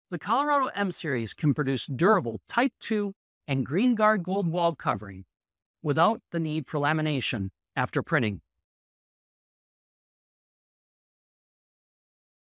The Colorado M Series can produce durable Type 2 and Greenguard gold wall covering without the need for lamination after printing.